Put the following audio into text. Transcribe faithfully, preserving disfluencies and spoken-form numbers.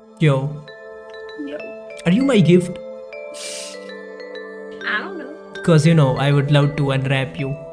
Yo, Yo. are you my gift? I don't know. Because you know, I would love to unwrap you.